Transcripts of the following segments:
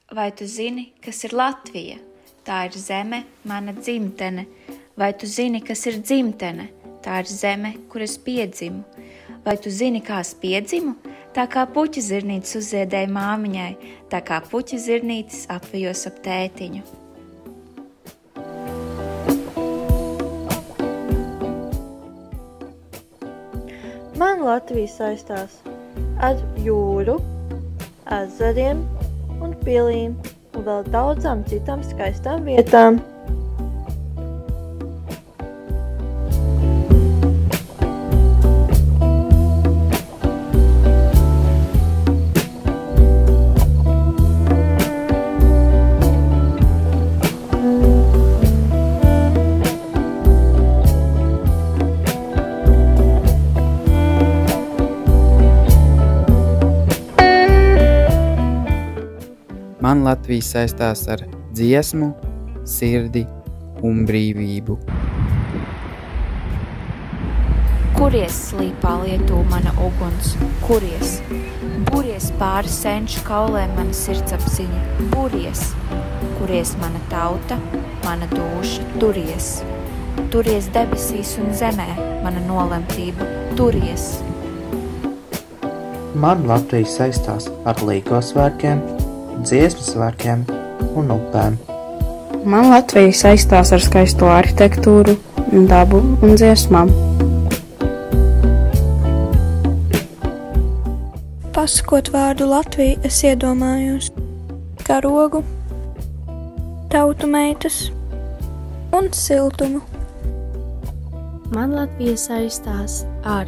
Vai tu zini, kas ir Latvija? Tā ir zeme, mana dzimtene. Vai tu zini, kas ir dzimtene? Tā ir zeme, kur es piedzimu. Vai tu zini, kā es piedzimu? Tā kā puķa zirnītes uzziedēja māmiņai, tā kā puķa zirnītes apvijos ap tētiņu. Man Latvija saistās ar jūru, ezeriem un pilīm un vēl daudzām citām skaistām vietām. Man Latvija saistās ar dziesmu, sirdi un brīvību. Kuries slīpā Lietuva mana uguns? Kuries? Buries pāri senču kaulēm mana sirdsapziņa. Buries! Kuries mana tauta, mana dūša? Turies! Turies debesīs un zemē, mana nolemtība. Turies! Man Latvija saistās ar Līgo svētkiem, dziesmu svētkiem un upēm. Man Latvija saistās ar skaisto arhitektūru, dabu un dziesmām. Pasakot vārdu Latvija, es iedomājos karogu, tautu meitas un siltumu. Man Latvija saistās ar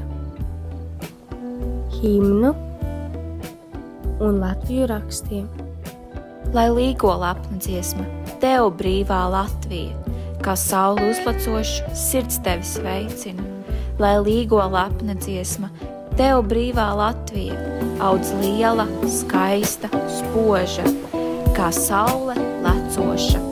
himnu un Latviju rakstiem. Lai līgo lapna dziesma, tev brīvā Latvija, kā saule uzlacošu, sirds tevi sveicina. Lai līgo lapna dziesma, tev brīvā Latvija, audz liela, skaista, spoža, kā saule lecoša.